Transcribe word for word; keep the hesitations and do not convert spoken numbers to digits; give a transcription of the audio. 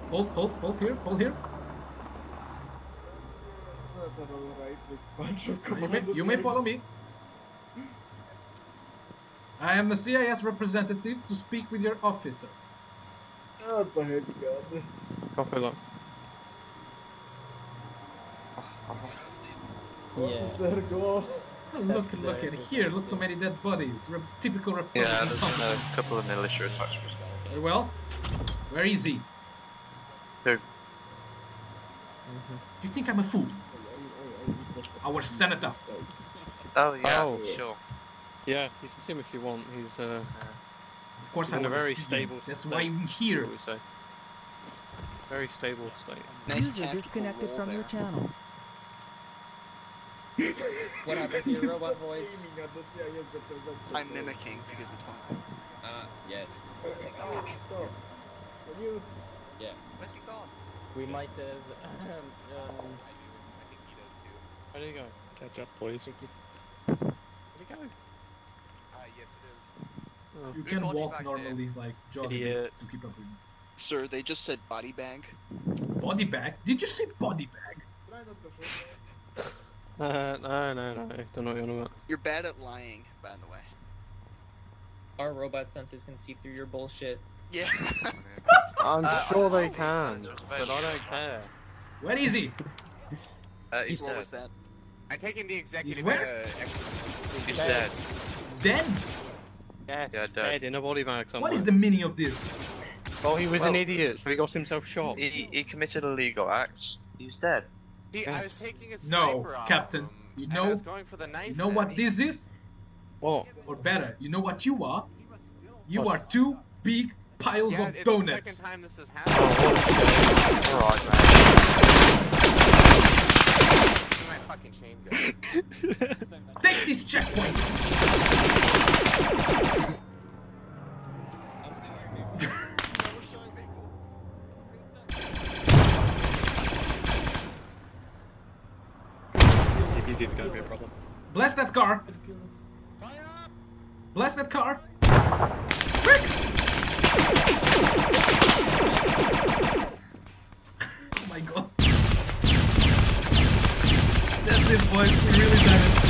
Hold, hold, hold here, hold here. You may, you may follow me. I am a C I S representative to speak with your officer. That's a heavy gun. Copy that. Officer, go. Oh, look, look at here. Look, so many dead bodies. Re typical Republican. Yeah, there's been a couple of militia attacks. Very well. Where is he? Who? Mm-hmm. You think I'm a fool? Our senator. Oh yeah, Oh. sure. Yeah, you can see him if you want. He's uh, Of course, in I a want to very see stable him. That's state, why I'm here. shall we say. Very stable state. Nice User disconnected from there. your channel. What happened to your robot voice? I'm mimicking because it's fun. Ah, uh, yes. Stop. Can you? Yeah. Where's he gone? We might have. Um, um, Where do you go? Catch up, please. Where do you go? Uh, yes, it is. Oh. You Big can body walk bag normally, like jog a bit Idiot. to keep up with me. Sir, they just said body bag. Body bag? Did you say body bag? Uh, no, no, no. Don't know what you're on about. You're bad at lying, by the way. our robot sensors can see through your bullshit. Yeah. I'm Uh, sure they I- can, but I don't care. Where is he? Uh, he's What dead. was that? I'm taking the executive. He's where? Uh, ex He's dead. dead. Dead? Yeah, Yeah, dead. dead in a body bag somewhere. What is the meaning of this? Oh, he was Well- an idiot, so he got himself shot. He, he committed illegal acts. He's dead. see, I was Yes. taking a No, sniper off Captain. him, You and know- I was going for the knife. You know then. what this is? What? Or better, you know what you are? You What? are two big piles Yeah, of it's donuts. the second time this has Oh, happened. what? Alright, man. Give me my fucking chain gun. Take this checkpoint! Easy, it's gonna be a problem. Blast that car! Blast that car! Quick! Oh my god. That's it, boys. We really done it.